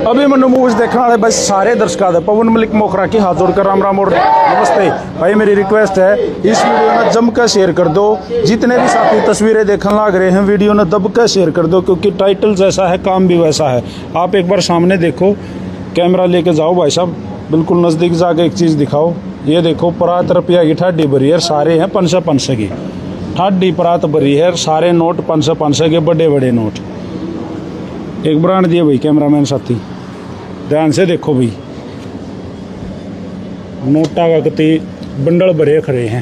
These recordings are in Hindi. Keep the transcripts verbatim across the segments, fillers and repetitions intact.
अभी मैंने मूवीज देखने वाले भाई सारे दर्शकों दे पवन मलिक मोखरा की हाथ जोड़कर राम राम और नमस्ते भाई। मेरी रिक्वेस्ट है इस वीडियो में जम कर शेयर कर दो, जितने भी साथी तस्वीरें देखने लग रहे हैं वीडियो ने दब कर शेयर कर दो, क्योंकि टाइटल जैसा है काम भी वैसा है। आप एक बार सामने देखो, कैमरा लेके जाओ भाई साहब, बिल्कुल नज़दीक जाके एक चीज़ दिखाओ। ये देखो परात रुपया की ठाडी भरी है, सारे हैं पाँच सौ पाँच सौ की ठाडी परात भरी है, सारे नोट पाँच सौ पाँच सौ के बड़े बड़े नोट। एक ब्रांड दिए भाई कैमरामैन साथी, ध्यान से देखो भाई, नोटा का कति बंडल भरे खड़े हैं।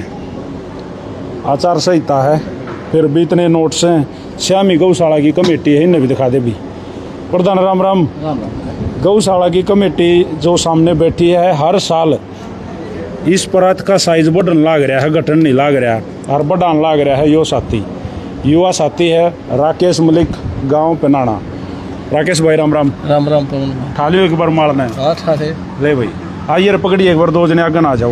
आचार संहिता है, फिर भी इतने नोट्स हैं। श्यामी गौशाला की कमेटी है, इन्हें भी दिखा दे भी। प्रधान राम राम। गौशाला की कमेटी जो सामने बैठी है, हर साल इस परात का साइज बढ़न लाग रहा है, घटन नहीं लाग रहा और बढ़ान लाग रहा है। यो साथी युवा साथी है राकेश मलिक, गांव पेनाना। राकेश भाई राम राम। राम राम पवन भाई। ठालियो एक बार मारना है। हाँ ठाले। ले भाई आइए रे, पकड़िए एक बार, दो जने आगे आ जाओ।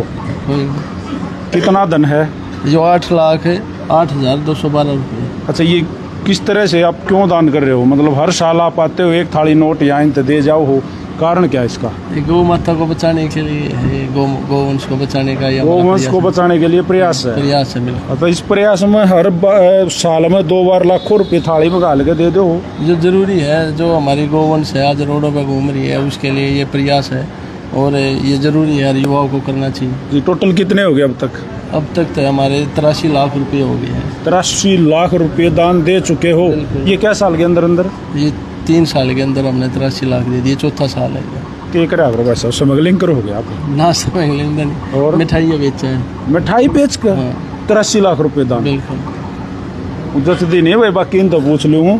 कितना धन है? जो आठ लाख है, आठ हजार दो सौ बारह रुपये। अच्छा, ये किस तरह से आप क्यों दान कर रहे हो? मतलब हर साल आप आते हो, एक थाली नोट यहाँ तो दे जाओ हो, कारण क्या है इसका? गौ माता को बचाने के लिए है, गौ गौवंश को बचाने का, या गौवंश को बचाने के लिए प्रयास है। प्रयास है बिल्कुल। तो इस प्रयास में हर साल में दो बार लाखों रुपए थाली में गाल के दे दो। जो जरूरी है, जो हमारी गौवंश है आज रोडों पर घूम रही है, उसके लिए ये प्रयास है और ये जरूरी है, युवाओं को करना चाहिए। जी टोटल कितने हो गए अब तक? अब तक तो हमारे तिरासी लाख रुपए हो गए हैं। तिरासी लाख रुपए दान दे चुके हो। ये क्या साल के अंदर अंदर? ये तीन साल के अंदर हमने तिरासी लाख दे दिए, चौथा साल है। क्या करा वैसा स्मगलिंग करोगे आप? ना स्मगलिंग नहीं, और मिठाई बेचा है। मिठाई बेच कर तिरासी लाख रुपए दान? बिल्कुल। जैसे दिन है भाई, बाकी इन तो पूछ लूँ।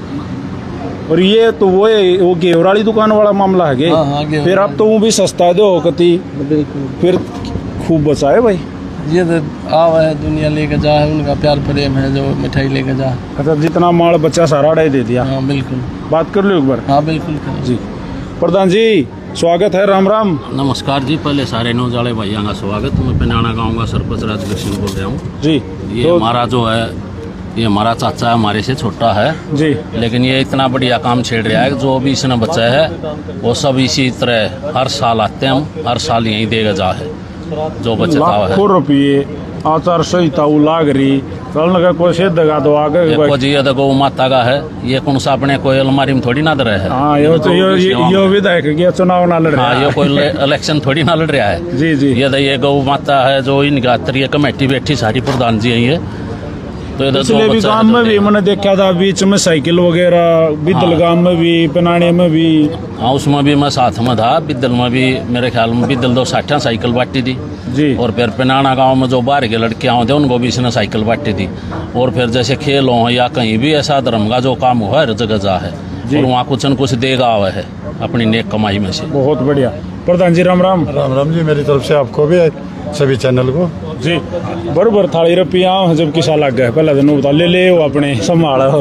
और ये तो वो वो घेवर वाली दुकान वाला मामला है। हाँ, हाँ, फिर आप तो वो भी सस्ता दो कति, बिल्कुल फिर खूब बचा है भाई। ये तो आवा है, दुनिया लेके जा है, उनका प्यार प्रेम है जो मिठाई लेके जा। अच्छा, जितना माल बच्चा सारा डाई दे दिया। हाँ बिल्कुल। बात कर लो एक बार। हाँ बिल्कुल जी। प्रधान जी स्वागत है, राम राम। नमस्कार जी। पहले सारे नौजाले भाइयों का स्वागत। मैं पेनाना गाँव का सरपंच राजवीर सिंह बोल रहा हूँ जी। ये तो हमारा जो है, ये हमारा चाचा हमारे से छोटा है जी, लेकिन ये इतना बढ़िया काम छेड़ रहा है। जो भी इसने बचा है वो सब इसी तरह हर साल आते हैं, हम हर साल यहीं देगा जा है जो बचा है। लाखों रुपये आचार संहिता लाग रही का कोई से दगा दो आगे। देखो जी, ये तो गौ माता का है, ये कौन सा अपने कोई अलमारी में थोड़ी ना दे रहा है। हाँ, ये तो यो यो विधायक ये चुनाव ना लड़ रहा है। हाँ, ये कोई इलेक्शन थोड़ी ना लड़ रहा है। जी जी। ये तो ये गौ माता है जो इनका ये कमेटी बैठी सारी प्रधान जी है। तो इसलिए भी गांव में भी मैंने देखा था बीच में साइकिल वगैरह, बिदल गांव में भी, पेनाने में भी। हाँ, उसमें भी मैं साथ में था। बिदल में भी मेरे ख्याल में बिदल दो साठिया साइकिल बांटी थी जी। और फिर पेनाना गांव में जो बाहर के लड़के आए थे उनको भी इसने साइकिल बांटी थी। और फिर जैसे खेल हो या कहीं भी ऐसा धर्म का जो काम हुआ हर जगह जा है, और वहाँ कुछ न कुछ देगा हुआ है अपनी नेक कमाई में से। बहुत बढ़िया। प्रधान जी राम राम। राम राम जी, मेरी तरफ से आपको भी, सभी चैनल को जी। बरबर थाली रुपया जब किसा लग गया, पहले दिन बता ले ले वो अपने संभालो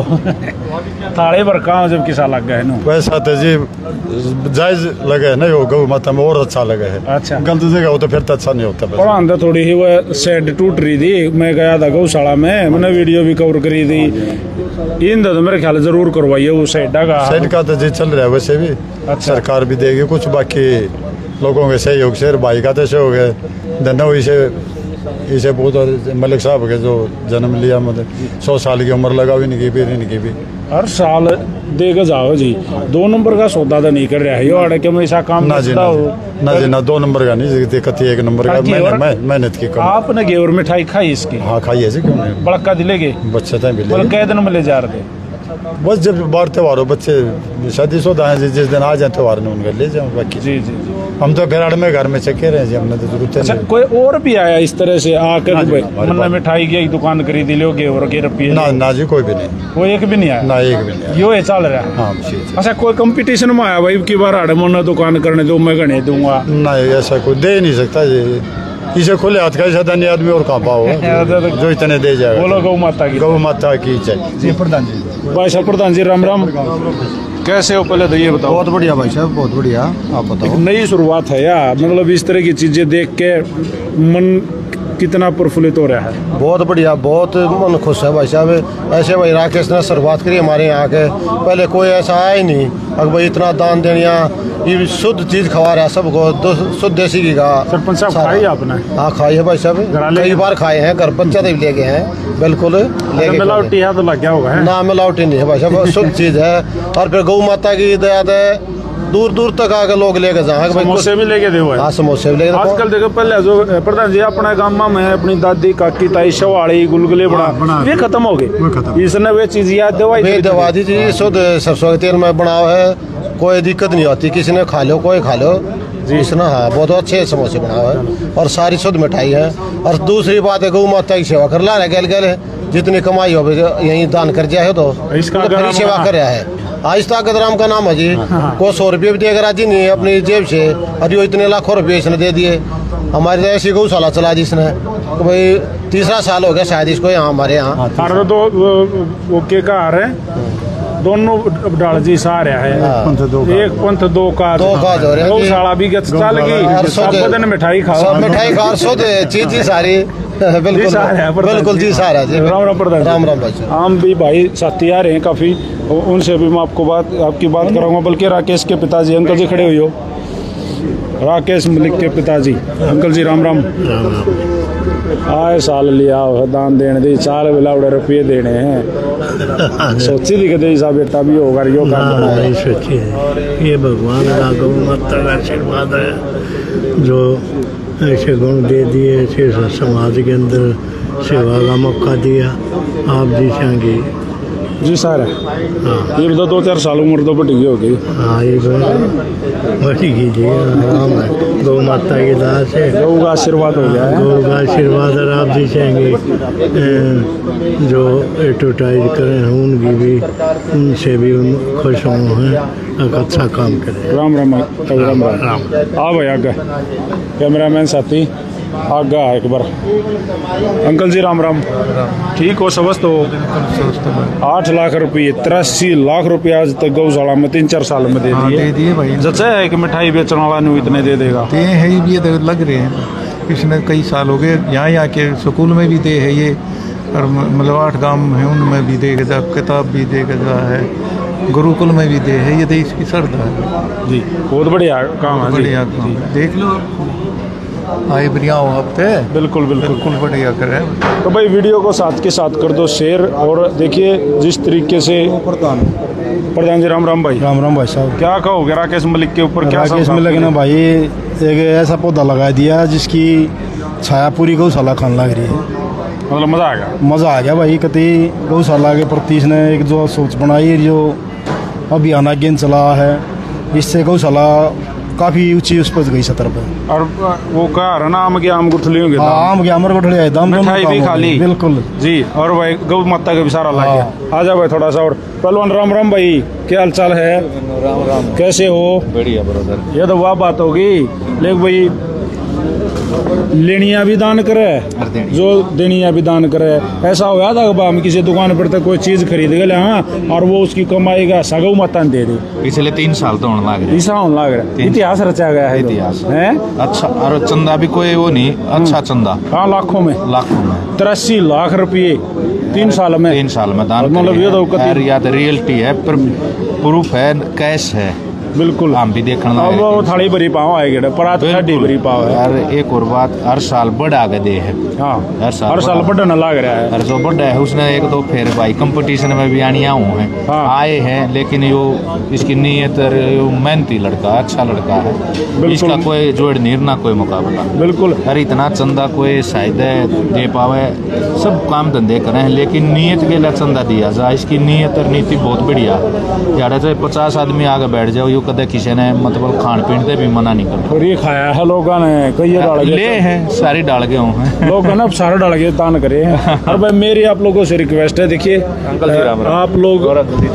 थाले पर कहाँ जब किसा लग गया है। वैसा तो जी जायज लगे है ना, यो गौ माता में और अच्छा लगे है। अच्छा, गलत जगह हो तो फिर तो अच्छा नहीं होता। और अंदर थोड़ी ही वो शेड टूट रही थी, मैं गया था गौशाला में, मैंने वीडियो भी कवर करी थी। इन तो मेरे ख्याल जरूर करवाइए वो शेड का। शेड का तो जी चल रहा है वैसे भी। अच्छा। सरकार भी देगी कुछ, बाकी लोगों के सहयोग से, भाई का तो सहयोग है, धन्यवाद। इसे इसे बहुत मलिक साहब के जो जन्म लिया, मतलब सौ साल की उम्र लगा हुई इनकी भी इनकी भी हर साल देगा जाओ जी। दो नंबर का सौदा तो नहीं कर रहा है, यो अड़े के ऐसा काम ना जी, ना ना जी, ना दो नंबर का नहीं दिक्कत, एक नंबर का मेहनत की। आपने घेवर मिठाई खाई इसकी? हाँ खाई है जी, क्यों नहीं। बड़का दिलेगे बच्चे तय मिले। कै दिन में ले जा रहे? बस जब बार त्योहार हो, बच्चे शादी शुदा हैं, जिस दिन आ जाए त्योहार में उनका ले जाओ। बाकी जी जी जी, हम तो बेराड़ में घर में चके रहे हैं जी, हमने तो जरूरत है। अच्छा, कोई और भी आया इस तरह से आकर मतलब मिठाई की एक दुकान खरीदी लो घेवर के रुपये? ना ना जी, कोई भी नहीं। वो एक भी नहीं आया? ना एक भी नहीं। यो है चल रहा है। हाँ। अच्छा, कोई कंपटीशन में आया भाई की बार आड़े मोना दुकान करने दो, मैं गणे दूंगा? नहीं, ऐसा कोई दे नहीं सकता जी। इसे खुले हाथ का धनी आदमी और कहाँ पाओ जो इतने दे जाएगा। बोलो गौ माता की। गौ माता की जय। जी प्रधान जी। भाई साहब प्रधान जी राम राम, कैसे हो? पहले तो ये बताओ। बहुत बढ़िया भाई साहब, बहुत बढ़िया। आप बताओ। एक नई शुरुआत है यार, मतलब इस तरह की चीजें देख के मन कितना प्रफुल्लित हो रहा है? बहुत बढ़िया, बहुत मन खुश है भाई साहब। ऐसे भाई राकेश ने शुरुआत करी हमारे यहाँ के, पहले कोई ऐसा आया ही नहीं। अब भाई इतना दान देनिया, ये शुद्ध चीज खवा रहा है सबको, शुद्ध देसी घी का। सरपंच साहब खाई आपने? हाँ खाई है भाई साहब, कई बार खाए हैं, घर बच्चा तो ले गए हैं, बिल्कुल लेके। मिलावटी है तो लग गया होगा? ना मिलावटी नहीं है भाई साहब, शुद्ध चीज है। और फिर गौ माता की दया है, दूर दूर तक आके लोग लेके जाए। समोसे भी लेके दे हुए? हाँ समोसे भी लेके। आजकल देखो, पहले जो प्रधान जी अपने गाँव में अपनी दादी काकी ताई शवाड़ी गुलगुले बना, ये खत्म हो गए। इसने वे चीज याद दवाई वे दवा दी जी, शुद्ध सरसों के तेल में बनाओ है, कोई दिक्कत नहीं होती। किसी ने खा लो, कोई खा लो जी। इसने हाँ बहुत अच्छे समोसे बनाओ है, और सारी शुद्ध मिठाई है। और दूसरी बात है, गौ माता की सेवा कर ला रहे गल गल, जितनी कमाई हो यही दान कर जाए तो इसका सेवा कर रहा है। आज ताकत राम का नाम है जी। को सौ रुपये भी देकर राजी नहीं है अपनी जेब से, और यो इतने लाखों रुपये इसने दे दिए। हमारे तो ऐसी गौशाला चला दी इसने, तो भाई तीसरा साल हो गया शायद इसको यहाँ हमारे यहाँ। दो वो के का आ रहे दोनों डाल जी सारे है, एक पंथ दो का दो का हो रहे गौशाला भी चल गई, मिठाई खाओ, मिठाई खाओ, शुद्ध चीज ही सारी। बिल्कुल बिल्कुल जी सारा जी। राम राम प्रधान, राम राम भाई। हम भी भाई साथी आ रहे हैं काफी, उनसे भी मैं आपको बात आपकी बात कराऊंगा। बल्कि राकेश के पिताजी अंकल जी खड़े हुए हो, राकेश मलिक के पिताजी। अंकल जी राम राम। आए साल लिया दान देने दी, साल बिलावड़े रुपये देने हैं। सोची थी कि सा बेटा भी होगा यो काम, सोची है। ये भगवान का गौ माता का आशीर्वाद है, जो ऐसे गुण दे दिए, ऐसे समाज के अंदर सेवा का मौका दिया। आप जी संगी जी सर। हाँ ये तो दो चार साल उम्र तो बढ़ी हो गई। हाँ ये बढ़ी गई जी, आराम है। गौ माता की दास है, गौ का आशीर्वाद हो गया है। गौ का आशीर्वाद। और आप जी चाहेंगे जो एडवर्टाइज करें उनकी भी, उनसे भी खुश हों हैं, अच्छा काम करें। राम राम राम राम। आ भाई आगे कैमरामैन साथी आगा एक बार। अंकल जी राम राम, ठीक हो? समझ तो आठ लाख रुपये, तिरासी लाख रुपये आज तक गौशाला में तीन चार साल में दे दिए। दे दिए भाई। जचा है कि मिठाई बेचने वाला नहीं इतने दे देगा? दे है ये तो लग रहे हैं, इसने कई साल हो गए। यहाँ यहाँ के स्कूल में भी दे है ये, और मतलब आठ गाँव है उनमें भी दे जा, किताब भी दे जा है, गुरुकुल में भी दे है। ये तो इसकी श्रद्धा है जी। बहुत बढ़िया काम है, बढ़िया काम। देख लो आए बढ़िया हो हफ्ते। बिल्कुल बिल्कुल बिल्कुल बढ़िया करें। तो भाई वीडियो को साथ के साथ कर दो शेयर। और देखिए जिस तरीके से प्रधान प्रधान जी राम राम भाई। राम राम भाई साहब। क्या कहोगे राकेश मलिक के ऊपर? क्या राकेश मलिक ने भाई एक ऐसा पौधा लगा दिया जिसकी छाया पूरी गौशाला खाने लग रही है। मतलब मजा आ गया? मजा आ गया भाई। कति गौशाला के प्रति इसने एक जो सोच बनाई, जो अभियान गेंद चला है, इससे गौशाला काफी ऊंची उस पर गई सतर पे। और वो कह रहा ना आम के आम गुठली होंगे, आम के आम गुठली है, दाम मिठाई भी खाली। बिल्कुल जी। और भाई गौ माता का भी सारा लग गया। आ जाओ भाई थोड़ा सा और। पहलवान राम राम भाई, क्या हाल चाल है? राम राम। कैसे हो? बढ़िया ब्रदर। ये तो वह बात होगी, लेकिन भाई लेनिया भी दान करे, जो देनिया भी दान करे। ऐसा हुआ था कि हम किसी दुकान पर तक कोई चीज खरीद गए, हाँ, और वो उसकी कमाई का सगौ माता ने दे दी। पिछले तीन साल तो होने लग रहे, ऐसा होने लग रहा है। इतिहास रचा गया है, इतिहास है अच्छा। और चंदा भी कोई वो नहीं, अच्छा चंदा। हाँ लाखों में, लाखों में तिरासी लाख रुपये तीन साल में। तीन साल में दान। मतलब ये तो याद रियलिटी है, प्रूफ है, कैश है। बिल्कुल हम भी देखना। अब वो थाली भरी पाव आएगी, परात थाली भरी पाव है। यार एक और बात, हर साल बढ़ा के दे है। हाँ हर साल हर साल बढ़ना लग रहा है। हर जो बढ़ा है उसने एक दो फिर भाई कंपटीशन में भी आनिया हुए हैं। हाँ। आए हैं, लेकिन यो इसकी नीयत मेहनती लड़का, अच्छा लड़का है। इसका कोई जोड़ नहीं ना कोई मुकाबला। बिल्कुल। अरे इतना चंदा कोई शायद दे पावे, सब काम धंधे करें, लेकिन नीयत के लिए चंदा दिया जाए। इसकी नीयत और नीति बहुत बढ़िया। यार चाहे पचास आदमी आगे बैठ जाओ, यो कदे किसी ने मतलब खान पीन से भी मना नहीं करता। और ये खाया है लोगों ने, कई डाल ले हैं, सारी डाल गए हैं लोग ना, सारा डाल के दान करे। और भाई मेरी आप लोगों से रिक्वेस्ट है, देखिए आप लोग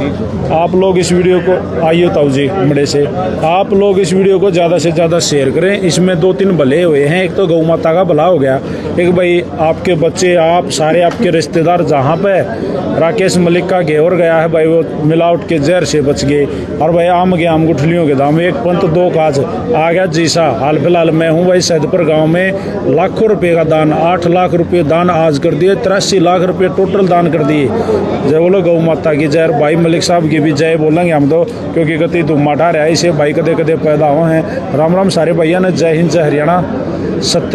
आप लोग इस वीडियो को आइयो ताऊ जी मड़े से, आप लोग इस वीडियो को ज़्यादा से ज़्यादा शेयर करें। इसमें दो तीन भले हुए हैं, एक तो गौ माता का भला हो गया, एक भाई आपके बच्चे, आप सारे आपके रिश्तेदार जहाँ पे राकेश मलिक का घेवर गया है भाई, वो मिलावट के जहर से बच गए। और भाई आम के आम गुठ गुठलियों के दाम, एक पंत दो काज आ गया जीसा। हाल फिलहाल मैं हूँ भाई सैदपुर गांव में, लाखों रुपए का दान, आठ लाख रुपए दान आज कर दिए, तिरासी लाख रुपए टोटल दान कर दिए। जय बोलो गौ माता की जय। भाई मलिक साहब की भी जय बोलेंगे हम तो, क्योंकि कति तुम माठा रहा इसे भाई कदे कदे पैदा हुए हैं। राम राम सारे भैया ने, जय हिंद जय हरियाणा। सत्य